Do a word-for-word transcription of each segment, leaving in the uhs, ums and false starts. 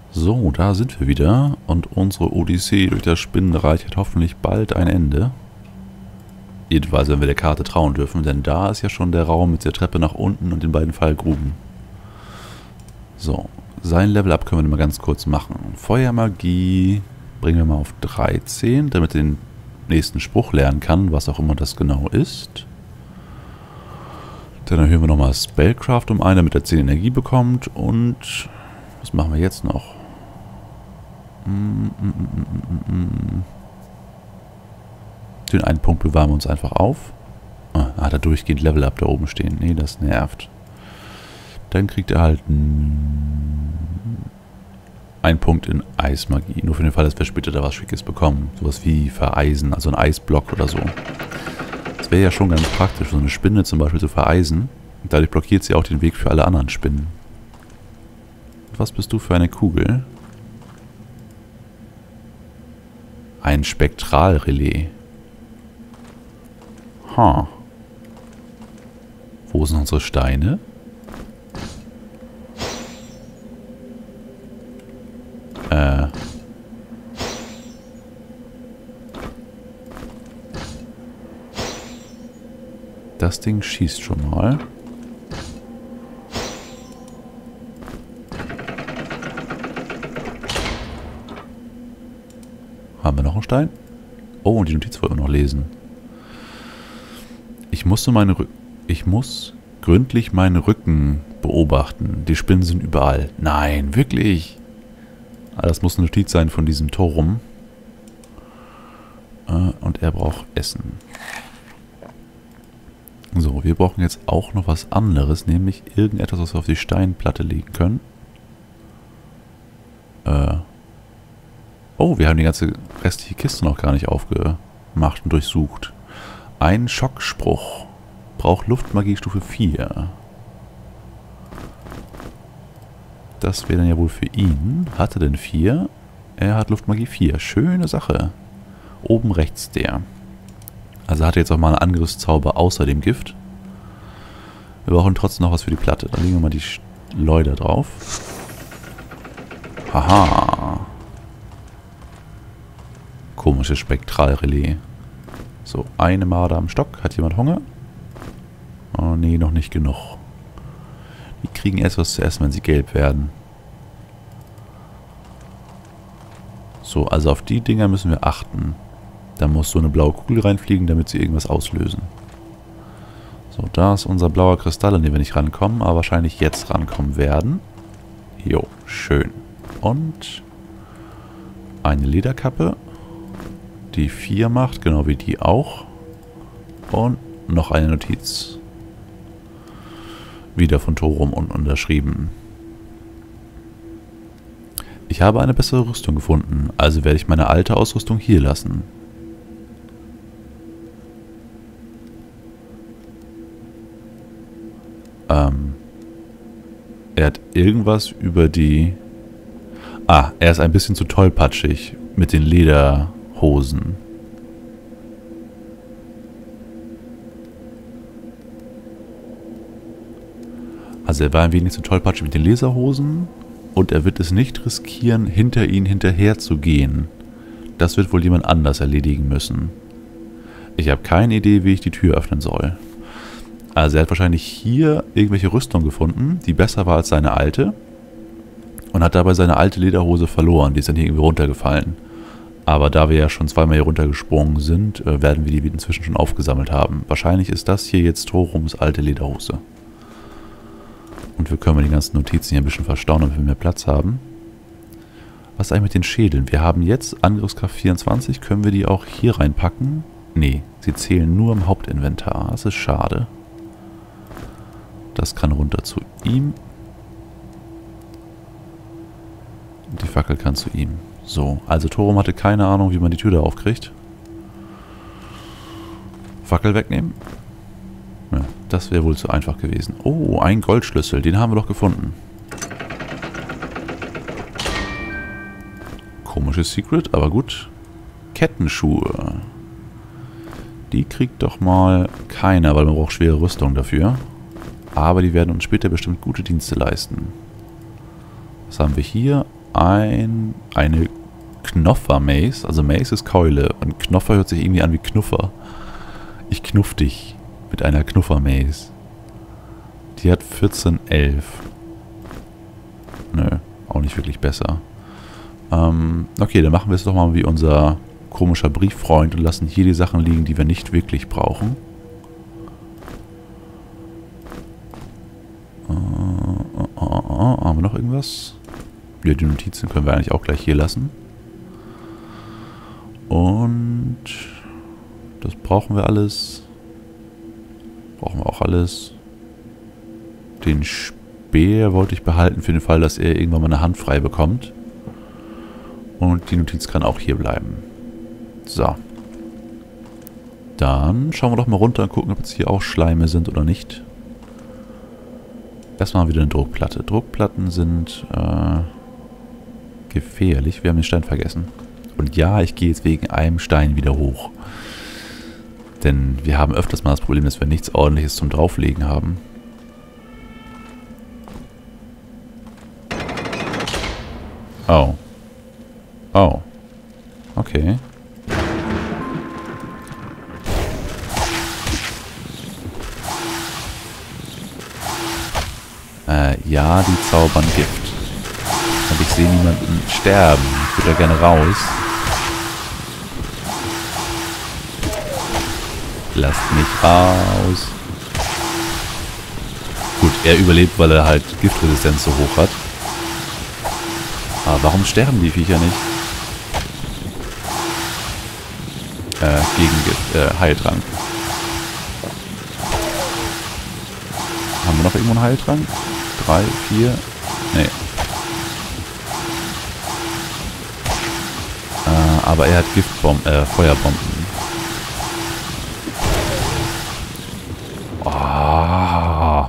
So, da sind wir wieder und unsere Odyssee durch das Spinnenreich hat hoffentlich bald ein Ende. Jedenfalls, wenn wir der Karte trauen dürfen, denn da ist ja schon der Raum mit der Treppe nach unten und den beiden Fallgruben. So, sein Level-Up können wir mal ganz kurz machen. Feuermagie bringen wir mal auf dreizehn, damit er den nächsten Spruch lernen kann, was auch immer das genau ist. Dann erhöhen wir nochmal Spellcraft um einen, damit er zehn Energie bekommt. Und was machen wir jetzt noch? Den einen Punkt bewahren wir uns einfach auf. Ah, hat er durchgehend Level-Up da oben stehen. Nee, das nervt. Dann kriegt er halt einen Punkt in Eismagie. Nur für den Fall, dass wir später da was Schickes bekommen. Sowas wie Vereisen, also ein Eisblock oder so. Das wäre ja schon ganz praktisch, so eine Spinne zum Beispiel zu vereisen. Und dadurch blockiert sie auch den Weg für alle anderen Spinnen. Was bist du für eine Kugel? Ein Spektralrelais. Ha. Wo sind unsere Steine? Äh. Das Ding schießt schon mal. Haben wir noch einen Stein? Oh, und die Notiz wollten wir noch lesen. Ich musste meine Rü ich muss gründlich meinen Rücken beobachten. Die Spinnen sind überall. Nein, wirklich. Das muss eine Notiz sein von diesem Turm. Und er braucht Essen. So, wir brauchen jetzt auch noch was anderes, nämlich irgendetwas, was wir auf die Steinplatte legen können. Äh. Oh, wir haben die ganze restliche Kiste noch gar nicht aufgemacht und durchsucht. Ein Schockspruch. Braucht Luftmagie Stufe vier. Das wäre dann ja wohl für ihn. Hat er denn vier? Er hat Luftmagie vier. Schöne Sache. Oben rechts der. Also hat er jetzt auch mal einen Angriffszauber außer dem Gift. Wir brauchen trotzdem noch was für die Platte. Da legen wir mal die Schleuder drauf. Haha. Komisches Spektralrelais. So, eine Marder am Stock. Hat jemand Hunger? Oh nee, noch nicht genug. Die kriegen erst was zu essen, wenn sie gelb werden. So, also auf die Dinger müssen wir achten. Da muss so eine blaue Kugel reinfliegen, damit sie irgendwas auslösen. So, da ist unser blauer Kristall, an den wir nicht rankommen, aber wahrscheinlich jetzt rankommen werden. Jo, schön. Und eine Lederkappe, die vier macht, genau wie die auch. Und noch eine Notiz. Wieder von Thorum und unterschrieben. Ich habe eine bessere Rüstung gefunden, also werde ich meine alte Ausrüstung hier lassen. Ähm. Er hat irgendwas über die... Ah, er ist ein bisschen zu tollpatschig mit den Lederhosen. Also er war ein wenig zu tollpatschig mit den Lederhosen und er wird es nicht riskieren, hinter ihn hinterher zu gehen. Das wird wohl jemand anders erledigen müssen. Ich habe keine Idee, wie ich die Tür öffnen soll. Also er hat wahrscheinlich hier irgendwelche Rüstung gefunden, die besser war als seine alte. Und hat dabei seine alte Lederhose verloren. Die ist dann hier irgendwie runtergefallen. Aber da wir ja schon zweimal hier runtergesprungen sind, werden wir die inzwischen schon aufgesammelt haben. Wahrscheinlich ist das hier jetzt Thorums alte Lederhose. Und wir können die ganzen Notizen hier ein bisschen verstauen, damit wir mehr Platz haben. Was ist eigentlich mit den Schädeln? Wir haben jetzt Angriffskraft vierundzwanzig. Können wir die auch hier reinpacken? Nee, sie zählen nur im Hauptinventar. Das ist schade. Das kann runter zu ihm. Die Fackel kann zu ihm. So, also Thorum hatte keine Ahnung, wie man die Tür da aufkriegt. Fackel wegnehmen. Ja, das wäre wohl zu einfach gewesen. Oh, ein Goldschlüssel, den haben wir doch gefunden. Komisches Secret, aber gut. Kettenschuhe. Die kriegt doch mal keiner, weil man braucht schwere Rüstung dafür. Aber die werden uns später bestimmt gute Dienste leisten. Was haben wir hier? ein, eine Knoffer-Mace. Also Mace ist Keule und Knoffer hört sich irgendwie an wie Knuffer. Ich knuff dich mit einer Knuffer-Mace. Die hat vierzehn elf. Nö, auch nicht wirklich besser. Ähm, okay, dann machen wir es doch mal wie unser komischer Brieffreund und lassen hier die Sachen liegen, die wir nicht wirklich brauchen. Äh, äh, äh, äh, haben wir noch irgendwas? Ja, die Notizen können wir eigentlich auch gleich hier lassen. Und das brauchen wir alles. Brauchen wir auch alles. Den Speer wollte ich behalten für den Fall, dass er irgendwann mal eine Hand frei bekommt. Und die Notiz kann auch hier bleiben. So. Dann schauen wir doch mal runter und gucken, ob jetzt hier auch Schleime sind oder nicht. Erstmal wieder eine Druckplatte. Druckplatten sind äh, gefährlich. Wir haben den Stein vergessen. Und ja, ich gehe jetzt wegen einem Stein wieder hoch. Denn wir haben öfters mal das Problem, dass wir nichts Ordentliches zum Drauflegen haben. Oh. Oh. Okay. Äh, ja, die zaubern Gift. Und ich sehe niemanden sterben. Ich würde da gerne raus. Lasst mich raus. Gut, er überlebt, weil er halt Giftresistenz so hoch hat. Aber warum sterben die Viecher nicht? Äh, Gegengift, äh, Heiltrank. Haben wir noch irgendwo einen Heiltrank? Drei, vier? Nee. Äh, aber er hat Giftbomben, äh, Feuerbomben. Oh.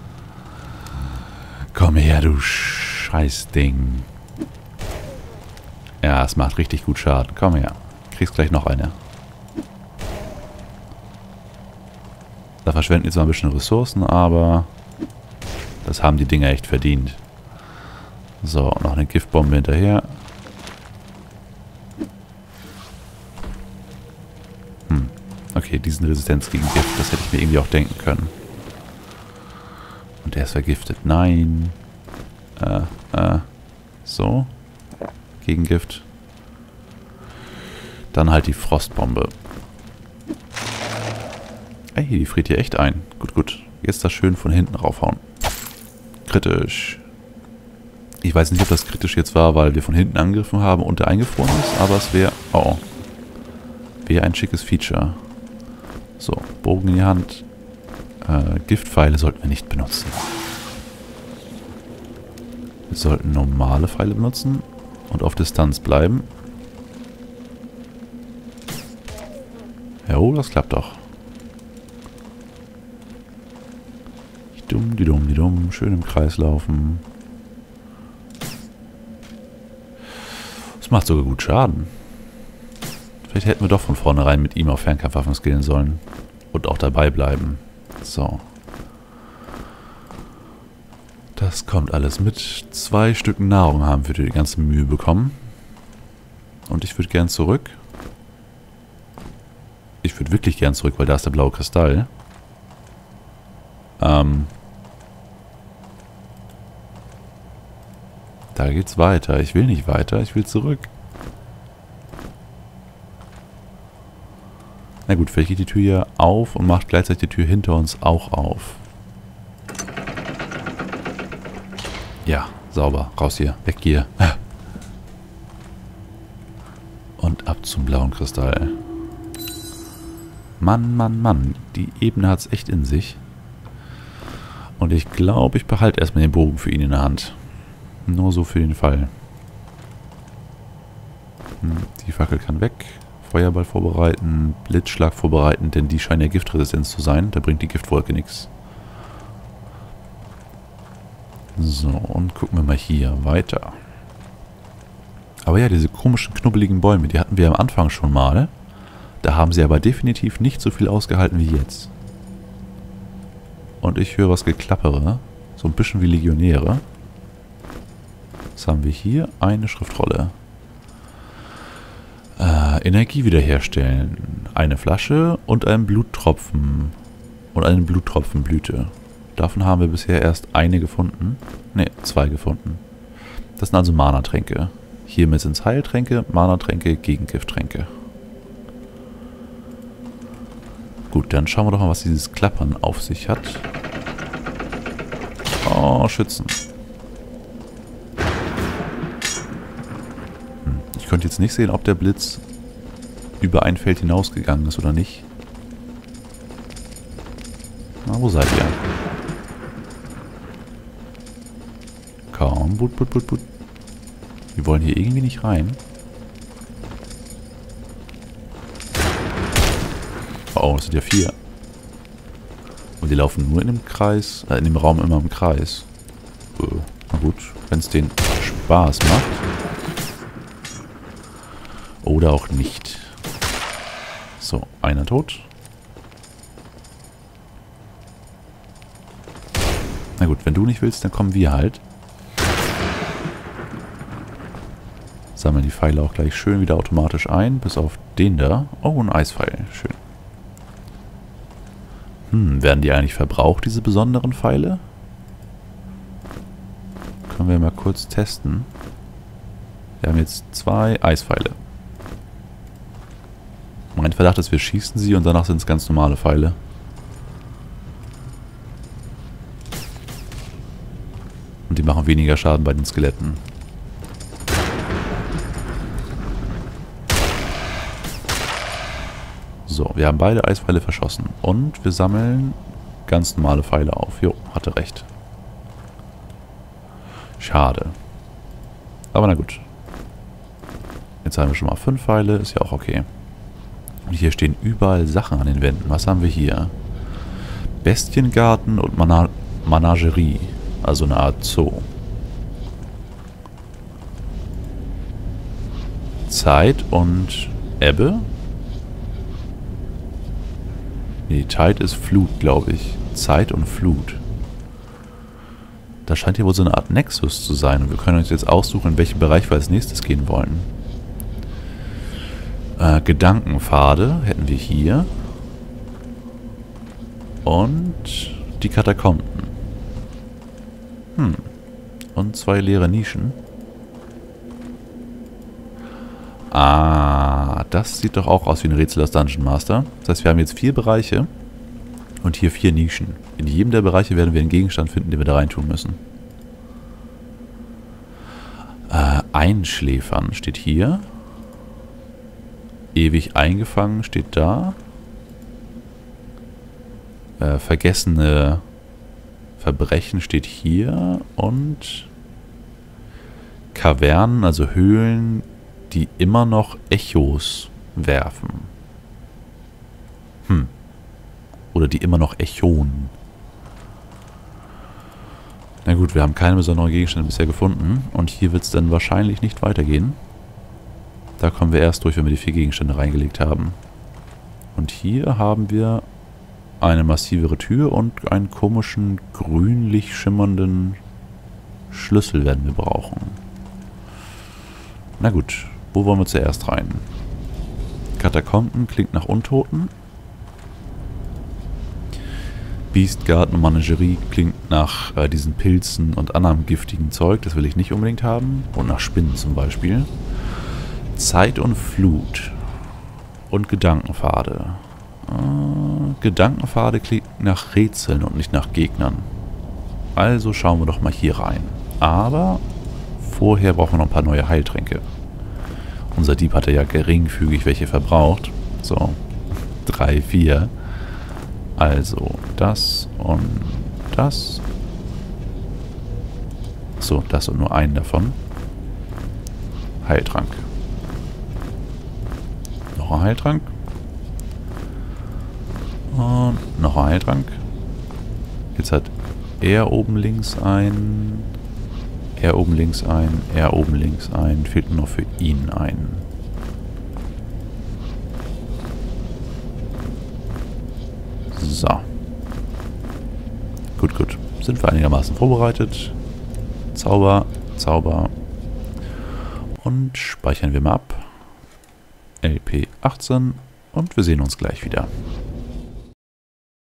Komm her, du Scheißding. Ja, es macht richtig gut Schaden. Komm her. Kriegst gleich noch eine. Da verschwenden jetzt mal ein bisschen Ressourcen, aber das haben die Dinger echt verdient. So, noch eine Giftbombe hinterher. Hm. Okay, die sind Resistenz gegen Gift. Das hätte ich mir irgendwie auch denken können. Und der ist vergiftet. Nein. Äh, äh. So. Gegengift. Dann halt die Frostbombe. Ey, die friert hier echt ein. Gut, gut. Jetzt das schön von hinten raufhauen. Kritisch. Ich weiß nicht, ob das kritisch jetzt war, weil wir von hinten angegriffen haben und der eingefroren ist, aber es wäre... Oh. Wäre ein schickes Feature. So, Bogen in die Hand. Äh, Giftpfeile sollten wir nicht benutzen. Wir sollten normale Pfeile benutzen und auf Distanz bleiben. Jo, das klappt doch. Dumm, die dumm, die dumm. Schön im Kreis laufen. Das macht sogar gut Schaden. Vielleicht hätten wir doch von vornherein mit ihm auf Fernkampfwaffen skillen sollen. Und auch dabei bleiben. So. Das kommt alles mit. Zwei Stücken Nahrung haben wir für die ganze Mühe bekommen. Und ich würde gern zurück. Ich würde wirklich gern zurück, weil da ist der blaue Kristall. Ähm. Da geht's weiter. Ich will nicht weiter, ich will zurück. Na gut, vielleicht geht die Tür hier auf und macht gleichzeitig die Tür hinter uns auch auf. Ja, sauber. Raus hier. Weg hier. Und ab zum blauen Kristall. Mann, Mann, Mann. Die Ebene hat's echt in sich. Und ich glaube, ich behalte erstmal den Bogen für ihn in der Hand. Nur so für den Fall. Hm, die Fackel kann weg. Feuerball vorbereiten. Blitzschlag vorbereiten, denn die scheinen ja Giftresistenz zu sein. Da bringt die Giftwolke nichts. So, und gucken wir mal hier weiter. Aber ja, diese komischen, knubbeligen Bäume, die hatten wir am Anfang schon mal. Da haben sie aber definitiv nicht so viel ausgehalten wie jetzt. Und ich höre was Geklappere. So ein bisschen wie Legionäre. Was haben wir hier? Eine Schriftrolle. Äh, Energie wiederherstellen. Eine Flasche und einen Bluttropfen. Und eine Bluttropfenblüte. Davon haben wir bisher erst eine gefunden. Ne, zwei gefunden. Das sind also Mana-Tränke. Hiermit sind es Heiltränke, Mana-Tränke, Gegengifttränke. Gut, dann schauen wir doch mal, was dieses Klappern auf sich hat. Oh, Schützen. Hm, ich konnte jetzt nicht sehen, ob der Blitz über ein Feld hinausgegangen ist oder nicht. Na, wo seid ihr? Kaum. But, but, but, but. Wir wollen hier irgendwie nicht rein. Oh, das sind ja vier. Und die laufen nur in dem Kreis, äh, in dem Raum immer im Kreis. Äh, na gut, wenn es denen Spaß macht. Oder auch nicht. So, einer tot. Na gut, wenn du nicht willst, dann kommen wir halt. Sammeln die Pfeile auch gleich schön wieder automatisch ein, bis auf den da. Oh, ein Eispfeil. Schön. Hm, werden die eigentlich verbraucht, diese besonderen Pfeile? Können wir mal kurz testen. Wir haben jetzt zwei Eispfeile. Mein Verdacht ist, wir schießen sie und danach sind es ganz normale Pfeile. Und die machen weniger Schaden bei den Skeletten. So, wir haben beide Eispfeile verschossen. Und wir sammeln ganz normale Pfeile auf. Jo, hatte recht. Schade. Aber na gut. Jetzt haben wir schon mal fünf Pfeile. Ist ja auch okay. Und hier stehen überall Sachen an den Wänden. Was haben wir hier? Bestiengarten und Mana Menagerie. Also eine Art Zoo. Zeit und Ebbe. Nee, Tide ist Flut, glaube ich. Zeit und Flut. Da scheint hier wohl so eine Art Nexus zu sein. Und wir können uns jetzt aussuchen, in welchen Bereich wir als nächstes gehen wollen. Äh, Gedankenpfade hätten wir hier. Und die Katakomben. Hm. Und zwei leere Nischen. Ah, das sieht doch auch aus wie ein Rätsel aus Dungeon Master. Das heißt, wir haben jetzt vier Bereiche und hier vier Nischen. In jedem der Bereiche werden wir einen Gegenstand finden, den wir da reintun müssen. Äh, Einschläfern steht hier. Ewig eingefangen steht da. Äh, vergessene Verbrechen steht hier. Und Kavernen, also Höhlen, die immer noch Echos werfen. Hm. Oder die immer noch echoen. Na gut, wir haben keine besonderen Gegenstände bisher gefunden. Und hier wird es dann wahrscheinlich nicht weitergehen. Da kommen wir erst durch, wenn wir die vier Gegenstände reingelegt haben. Und hier haben wir eine massivere Tür und einen komischen grünlich schimmernden Schlüssel werden wir brauchen. Na gut. Wo wollen wir zuerst rein? Katakomben klingt nach Untoten. Beastgarten und Menagerie klingt nach äh, diesen Pilzen und anderem giftigen Zeug. Das will ich nicht unbedingt haben. Und nach Spinnen zum Beispiel. Zeit und Flut. Und Gedankenpfade. Äh, Gedankenpfade klingt nach Rätseln und nicht nach Gegnern. Also schauen wir doch mal hier rein. Aber vorher brauchen wir noch ein paar neue Heiltränke. Unser Dieb hatte ja geringfügig welche verbraucht. So, drei, vier. Also, das und das. So, das und nur einen davon. Heiltrank. Noch ein Heiltrank. Und noch ein Heiltrank. Jetzt hat er oben links ein... Er oben links ein, er oben links ein. Fehlt nur noch für ihn ein. So. Gut, gut. Sind wir einigermaßen vorbereitet. Zauber, Zauber, Und speichern wir mal ab. L P achtzehn und wir sehen uns gleich wieder.